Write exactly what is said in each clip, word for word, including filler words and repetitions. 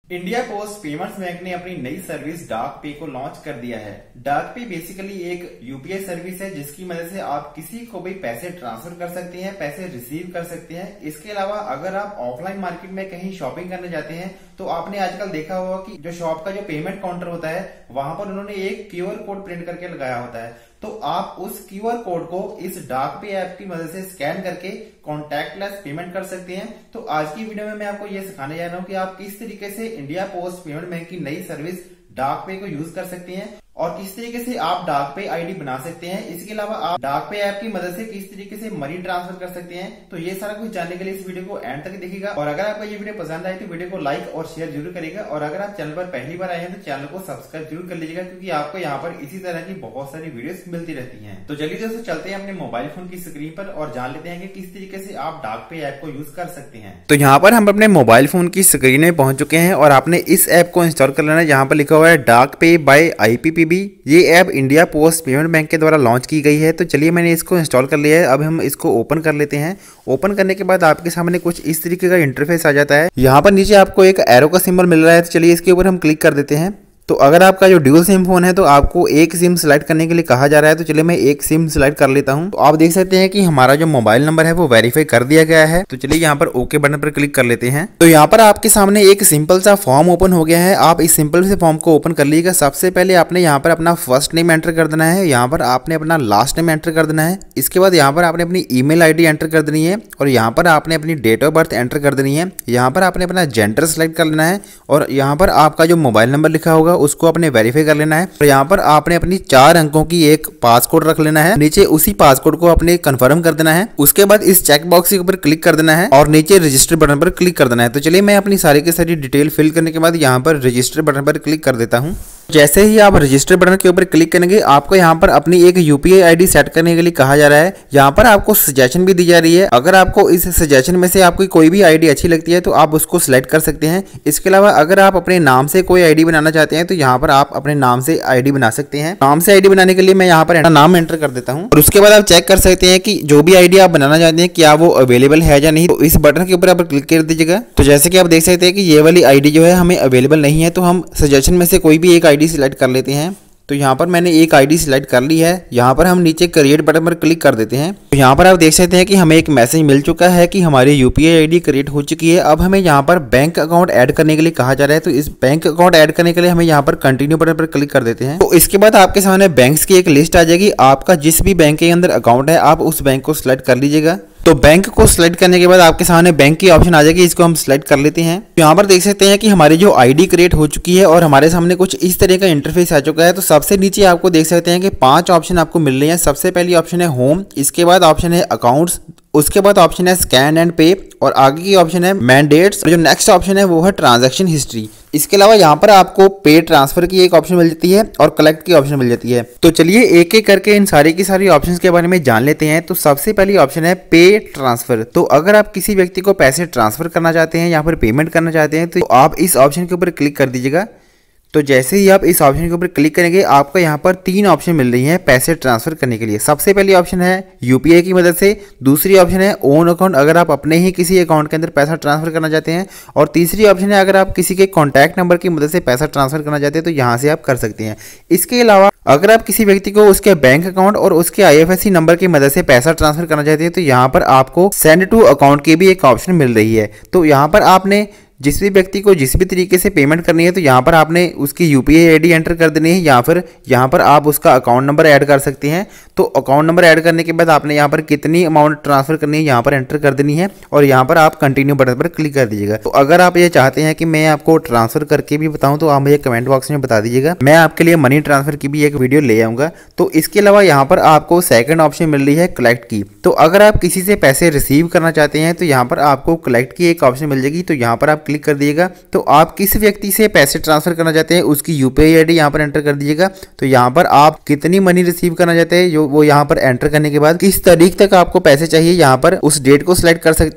India post payments bank ने अपनी नई सर्विस डाक पे को लॉन्च कर दिया है। डाक पे बेसिकली एक यूपीआई सर्विस है जिसकी मदद से आप किसी को भी पैसे ट्रांसफर कर सकते हैं, पैसे रिसीव कर सकते हैं। इसके अलावा अगर आप ऑफलाइन मार्केट में कहीं शॉपिंग करने जाते हैं तो आपने आजकल देखा होगा कि जो शॉप का जो पेमेंट काउंटर होता है वहां पर उन्होंने एक क्यूआर कोड प्रिंट करके लगाया होता है। तो आप उस क्यूआर कोड को इस डाक पे ऐप की मदद से स्कैन करके कॉन्टैक्टलेस पेमेंट कर सकते हैं। तो आज की वीडियो में मैं आपको ये सिखाने जा रहा हूँ कि आप किस तरीके से इंडिया पोस्ट पेमेंट बैंक की नई सर्विस डाक पे को यूज कर सकते हैं और किस तरीके से आप डाक पे आईडी बना सकते हैं। इसके अलावा आप डाक पे ऐप की मदद से किस तरीके से मनी ट्रांसफर कर सकते हैं। तो ये सारा कुछ जानने के लिए इस वीडियो को एंड तक देखिएगा और अगर आपको ये वीडियो पसंद आए तो वीडियो को लाइक और शेयर जरूर करेगा और अगर आप चैनल पर पहली बार आए हैं तो चैनल को सब्सक्राइब जरूर कर लीजिएगा क्योंकि आपको यहाँ पर इसी तरह की बहुत सारी वीडियोस मिलती रहती हैं। तो चलिए दोस्तों चलते हैं अपने मोबाइल फोन की स्क्रीन पर और जान लेते हैं कि किस तरीके से आप डाक पे ऐप को यूज कर सकते हैं। तो यहाँ पर हम अपने मोबाइल फोन की स्क्रीन में पहुंच चुके हैं और आपने इस ऐप को इंस्टॉल कर लेना है। यहाँ पर लिखा हुआ है डाक पे बाय आईपीपीबी। ये app India post payment bank के द्वारा लॉन्च की गई है। तो चलिए मैंने इसको इंस्टॉल कर लिया है। अब हम इसको ओपन कर लेते हैं। ओपन करने के बाद आपके सामने कुछ इस तरीके का इंटरफेस आ जाता है। यहाँ पर नीचे आपको एक एरो का सिंबल मिल रहा है। तो चलिए इसके ऊपर हम क्लिक कर देते हैं। तो अगर आपका जो ड्यूल सिम फोन है तो आपको एक सिम सिलेक्ट करने के लिए कहा जा रहा है। तो चलिए मैं एक सिम सिलेक्ट कर लेता हूं। तो आप देख सकते हैं कि हमारा जो मोबाइल नंबर है वो वेरीफाई कर दिया गया है। तो चलिए यहाँ पर ओके बटन पर क्लिक कर लेते हैं। तो यहाँ पर आपके सामने एक सिंपल सा फॉर्म ओपन हो गया है। आप इस सिंपल से फॉर्म को ओपन कर लीजिएगा। सबसे पहले आपने यहाँ पर अपना फर्स्ट नेम एंटर कर देना है। यहाँ पर आपने अपना लास्ट नेम एंटर कर देना है। इसके बाद यहाँ पर आपने अपनी ईमेल आईडी एंटर कर देनी है और यहाँ पर आपने अपनी डेट ऑफ बर्थ एंटर कर देनी है। यहाँ पर आपने अपना जेंडर सेलेक्ट कर लेना है और यहाँ पर आपका जो मोबाइल नंबर लिखा होगा उसको अपने वेरीफाई कर लेना है और यहाँ पर आपने अपनी चार अंकों की एक पासकोड रख लेना है। नीचे उसी पासकोड को अपने कंफर्म कर देना है। उसके बाद इस चेक बॉक्स के ऊपर क्लिक कर देना है और नीचे रजिस्टर बटन पर क्लिक कर देना है। तो चलिए मैं अपनी सारी की सारी डिटेल फिल करने के बाद यहाँ पर रजिस्टर बटन पर क्लिक कर देता हूँ। जैसे ही आप रजिस्टर बटन के ऊपर क्लिक करेंगे आपको यहाँ पर अपनी एक यूपीआई आईडी सेट करने के लिए कहा जा रहा है। यहाँ पर आपको सजेशन भी दी जा रही है। अगर आपको इस सजेशन में से आपकी कोई भी आईडी अच्छी लगती है तो आप उसको सिलेक्ट कर सकते हैं। इसके अलावा अगर आप अपने नाम से कोई आईडी बनाना चाहते हैं तो यहाँ पर आप अपने नाम से आईडी बना सकते हैं। नाम से आईडी बनाने के लिए मैं यहाँ पर नाम एंटर कर देता हूँ और उसके बाद आप चेक कर सकते हैं कि जो भी आईडी आप बनाना चाहते हैं क्या वो अवेलेबल है या नहीं। तो इस बटन के ऊपर आप क्लिक कर दीजिएगा। तो जैसे कि आप देख सकते हैं कि ये वाली आईडी जो है हमें अवेलेबल नहीं है। तो हम सजेशन में से कोई भी एक आईडी सिलेक्ट कर लेते हैं। तो यहाँ पर मैंने एक आईडी सिलेक्ट कर ली है। यहाँ पर हम नीचे क्रिएट बटन पर क्लिक कर देते हैं। तो यहाँ पर आप देख सकते हैं कि हमें एक मैसेज मिल चुका है कि हमारी यूपीआई आईडी क्रिएट हो चुकी है। अब हमें यहाँ पर बैंक अकाउंट ऐड करने के लिए कहा जा रहा है। तो इस बैंक अकाउंट ऐड करने के लिए हमें यहाँ पर कंटिन्यू बटन पर क्लिक कर देते हैं। तो इसके बाद आपके सामने बैंक्स की एक लिस्ट आ जाएगी। आपका जिस भी बैंक के अंदर अकाउंट है आप उस बैंक को सिलेक्ट कर लीजिएगा। तो बैंक को सिलेक्ट करने के बाद आपके सामने बैंक की ऑप्शन आ जाएगी। इसको हम सिलेक्ट कर लेते हैं। तो यहाँ पर देख सकते हैं कि हमारी जो आईडी क्रिएट हो चुकी है और हमारे सामने कुछ इस तरह का इंटरफेस आ चुका है। तो सबसे नीचे आपको देख सकते हैं कि पांच ऑप्शन आपको मिल रहे हैं। सबसे पहली ऑप्शन है होम, इसके बाद ऑप्शन है अकाउंट्स, उसके बाद ऑप्शन है स्कैन एंड पे और आगे की ऑप्शन है मैंडेट्स। जो नेक्स्ट ऑप्शन है वो है ट्रांजैक्शन हिस्ट्री। इसके अलावा यहाँ पर आपको पे ट्रांसफर की एक ऑप्शन मिल जाती है और कलेक्ट की ऑप्शन मिल जाती है। तो चलिए एक एक करके इन सारी की सारी ऑप्शंस के बारे में जान लेते हैं। तो सबसे पहली ऑप्शन है पे ट्रांसफर। तो अगर आप किसी व्यक्ति को पैसे ट्रांसफर करना चाहते हैं या फिर पेमेंट करना चाहते हैं तो आप इस ऑप्शन के ऊपर क्लिक कर दीजिएगा। तो जैसे ही आप इस ऑप्शन के ऊपर क्लिक करेंगे आपको यहाँ पर तीन ऑप्शन मिल रही हैं पैसे ट्रांसफर करने के लिए। सबसे पहली ऑप्शन है यूपीआई की मदद से, दूसरी ऑप्शन है ओन अकाउंट अगर आप अपने ही किसी अकाउंट के अंदर पैसा ट्रांसफर करना चाहते हैं और तीसरी ऑप्शन है अगर आप किसी के कॉन्टैक्ट नंबर की मदद से पैसा ट्रांसफर करना चाहते हैं तो यहाँ से आप कर सकते हैं। इसके अलावा अगर आप किसी व्यक्ति को उसके बैंक अकाउंट और उसके आईएफएससी नंबर की मदद से पैसा ट्रांसफर करना चाहते हैं तो यहाँ पर आपको सेंड टू अकाउंट की भी एक ऑप्शन मिल रही है। तो यहाँ पर आपने जिस भी व्यक्ति को जिस भी तरीके से पेमेंट करनी है तो यहाँ पर आपने उसकी यूपीआई आईडी एंटर कर देनी है या फिर यहाँ पर आप उसका अकाउंट नंबर ऐड कर सकते हैं। तो अकाउंट नंबर ऐड करने के बाद आपने यहाँ पर कितनी अमाउंट ट्रांसफर करनी है यहाँ पर एंटर कर देनी है और यहाँ पर आप कंटिन्यू बटन पर क्लिक कर दीजिएगा। तो अगर आप ये चाहते हैं कि मैं आपको ट्रांसफर करके भी बताऊँ तो आप मुझे कमेंट बॉक्स में बता दीजिएगा। मैं आपके लिए मनी ट्रांसफर की भी एक वीडियो ले आऊँगा। तो इसके अलावा यहाँ पर आपको सेकेंड ऑप्शन मिल रही है कलेक्ट की। तो अगर आप किसी से पैसे रिसीव करना चाहते हैं तो यहाँ पर आपको कलेक्ट की एक ऑप्शन मिल जाएगी। तो यहाँ पर आप क्लिक कर दीजिएगा। तो आप किस व्यक्ति से पैसे ट्रांसफर करना चाहते हैं उसकी यूपीआई आईडी यहाँ पर एंटर कर दीजिएगा। तो यहाँ पर आप कितनी मनी रिसीव करना चाहते हैं जो वो यहाँ पर एंटर करने के बाद किस तारीख तक आपको पैसे चाहिए यहाँ पर उस डेट को सिलेक्ट कर सकते हैं।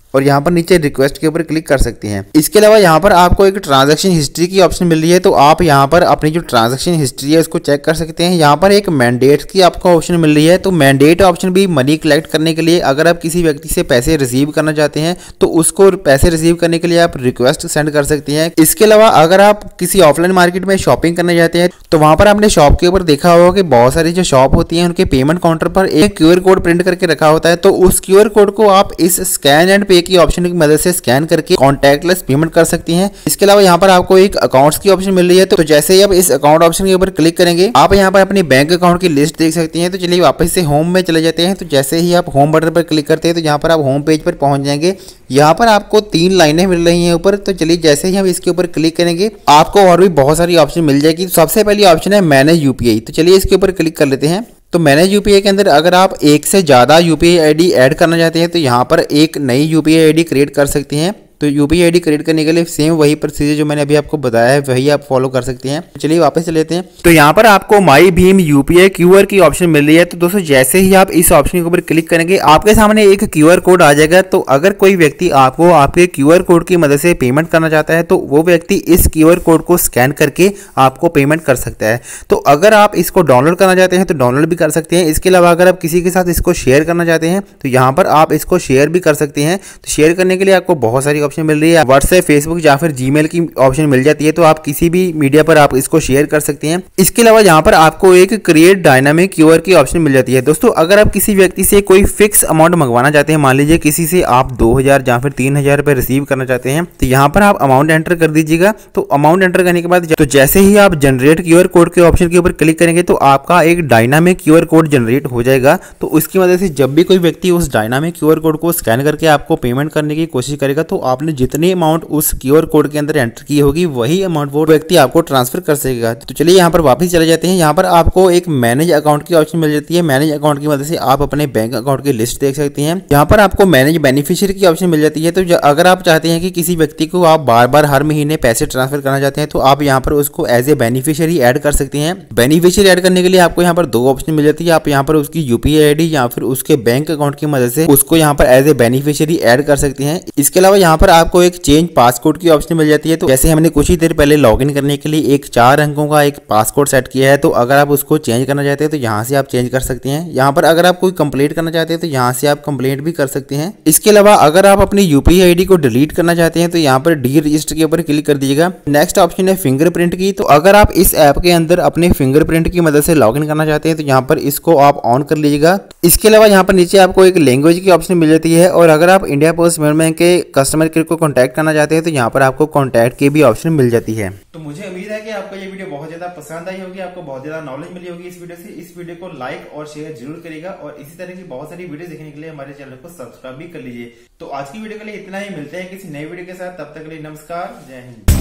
और यहाँ पर नीचे रिक्वेस्ट के ऊपर क्लिक कर सकते हैं। इसके अलावा यहाँ पर आपको एक ट्रांजैक्शन हिस्ट्री की ऑप्शन मिल रही है, तो आप यहाँ पर अपनी जो ट्रांजैक्शन हिस्ट्री है उसको चेक कर सकते हैं। यहाँ पर एक मैंडेट की आपको ऑप्शन मिल रही है, तो मैंडेट ऑप्शन भी मनी कलेक्ट करने के लिए, अगर आप किसी व्यक्ति से पैसे रिसीव करना चाहते हैं तो उसको पैसे रिसीव करने के लिए आप रिक्वेस्ट सेंड कर सकते हैं। इसके अलावा अगर आप किसी ऑफलाइन मार्केट में शॉपिंग करने जाते हैं तो वहां पर आपने शॉप के ऊपर देखा होगा कि बहुत सारी जो शॉप होती है उनके पेमेंट काउंटर पर एक क्यूआर कोड प्रिंट करके रखा होता है, तो उस क्यूआर कोड को आप इस स्कैन एंड पे की ऑप्शन की मदद से स्कैन करके कॉन्टैक्टलेस पेमेंट कर सकती हैं। इसके अलावा यहाँ पर आपको एक अकाउंट्स की ऑप्शन मिल रही है, तो जैसे ही आप इस अकाउंट ऑप्शन के ऊपर क्लिक करेंगे आप यहाँ पर अपने बैंक अकाउंट की लिस्ट देख सकती हैं। तो चलिए वापस से होम में चले जाते हैं। तो जैसे ही आप होम बटन पर क्लिक करते हैं तो यहाँ पर आप होम पेज पर पहुंच जाएंगे। यहाँ पर आपको तीन लाइनें मिल रही हैं ऊपर, तो चलिए जैसे ही हम इसके ऊपर क्लिक करेंगे आपको और भी बहुत सारी ऑप्शन मिल जाएगी। सबसे पहली ऑप्शन है मैनेज यूपीआई, तो चलिए इसके ऊपर क्लिक कर लेते हैं। तो मैनेज यूपीआई के अंदर अगर आप एक से ज़्यादा यूपीआई आईडी ऐड करना चाहते हैं तो यहाँ पर एक नई यूपीआई आईडी क्रिएट कर सकते हैं। तो यूपीआई आईडी क्रिएट करने के लिए सेम वही प्रोसीजर जो मैंने अभी आपको बताया है वही आप फॉलो कर सकते हैं। चलिए वापस चले लेते हैं। तो यहाँ पर आपको माई भीम यूपीआई क्यूआर की ऑप्शन मिल रही है। तो दोस्तों जैसे ही आप इस ऑप्शन के ऊपर क्लिक करेंगे आपके सामने एक क्यूआर कोड आ जाएगा। तो अगर कोई व्यक्ति आपको आपके क्यूआर कोड की मदद से पेमेंट करना चाहता है तो वो व्यक्ति इस क्यूआर कोड को स्कैन करके आपको पेमेंट कर सकता है। तो अगर आप इसको डाउनलोड करना चाहते हैं तो डाउनलोड भी कर सकते हैं। इसके अलावा अगर आप किसी के साथ इसको शेयर करना चाहते हैं तो यहाँ पर आप इसको शेयर भी कर सकते हैं। तो शेयर करने के लिए आपको बहुत सारी ऑप्शन मिल रही है, व्हाट्सएप, फेसबुक या फिर जीमेल की ऑप्शन मिल जाती है, तो आप किसी भी मीडिया पर आप इसको शेयर कर सकते हैं। इसके अलावा यहाँ पर आपको एक क्रिएट डायनामिक क्यूआर की ऑप्शन मिल जाती है। दोस्तों अगर आप किसी व्यक्ति से कोई फिक्स अमाउंट मंगवाना चाहते हैं, मान लीजिए किसी से आप दो हजार या फिर तीन हजार रुपए रिसीव करना चाहते हैं, तो यहाँ पर आप अमाउंट एंटर कर दीजिएगा। तो अमाउंट एंटर करने के बाद तो जैसे ही आप जनरेट क्यूआर कोड के ऑप्शन के ऊपर क्लिक करेंगे तो आपका एक डायनामिक क्यूआर कोड जनरेट हो जाएगा। तो उसकी वजह से जब भी कोई व्यक्ति उस डायनामिक क्यूआर कोड को स्कैन करके आपको पेमेंट करने की कोशिश करेगा तो आपने जितनी अमाउंट उस क्यूआर कोड के अंदर एंटर की होगी वही अमाउंट वो व्यक्ति आपको ट्रांसफर कर सकेगा। तो चलिए यहाँ पर वापस चले जाते हैं। यहाँ पर आपको एक मैनेज अकाउंट की ऑप्शन मिल जाती है। मैनेज अकाउंट की मदद से आप अपने बैंक अकाउंट की लिस्ट देख सकते हैं। यहाँ पर आपको मैनेज बेनिफिशियरी की ऑप्शन मिल जाती है। तो अगर आप चाहते हैं कि किसी व्यक्ति को आप बार बार हर महीने पैसे ट्रांसफर करना चाहते हैं तो आप यहाँ पर उसको एज ए बेनिफिशियरी ऐड कर सकते हैं। बेनिफिशियरी ऐड करने के लिए आपको यहाँ पर दो ऑप्शन मिल जाती है। आप यहाँ पर उसकी यूपीआई आईडी या फिर उसके बैंक अकाउंट की मदद से उसको यहाँ पर एज ए बेनिफिशियरी ऐड कर सकते हैं। इसके अलावा यहाँ पर आपको एक चेंज पासकोड की ऑप्शन मिल जाती है। तो जैसे हमने कुछ ही देर पहले लॉगिन करने के लिए एक चार अंकों का एक पासकोड सेट किया है, तो अगर आप उसको चेंज करना चाहते हैं तो यहाँ से आप चेंज कर सकते हैं। यहाँ पर अगर आप कोई कंप्लीट करना चाहते हैं तो यहाँ से आप कंप्लीट भी कर सकते हैं। इसके अलावा अगर आप अपनी यूपीआई आईडी को डिलीट करना चाहते हैं तो यहाँ पर डी रजिस्टर के ऊपर क्लिक कर दीजिएगा। नेक्स्ट ऑप्शन है फिंगरप्रिंट की। तो अगर आप इस ऐप के अंदर अपने फिंगरप्रिंट की मदद से लॉगिन करना चाहते हैं तो यहाँ पर इसको आप ऑन कर लीजिएगा। इसके अलावा यहाँ पर नीचे आपको एक लैंग्वेज की ऑप्शन मिल जाती है, और अगर आप इंडिया पोस्ट पेमेंट बैंक के कस्टमर केयर को कॉन्टैक्ट करना चाहते हैं तो यहाँ पर आपको कॉन्टैक्ट की भी ऑप्शन मिल जाती है। तो मुझे उम्मीद है कि आपको ये वीडियो बहुत ज्यादा पसंद आई होगी, आपको बहुत ज्यादा नॉलेज मिली होगी इस वीडियो से। इस वीडियो को लाइक और शेयर जरूर करिएगा, और इसी तरह की बहुत सारी वीडियो देखने के लिए हमारे चैनल को सब्सक्राइब भी कर लीजिए। तो आज की वीडियो के लिए इतना ही, मिलते हैं किसी नई वीडियो के साथ, तब तक के लिए नमस्कार, जय हिंद।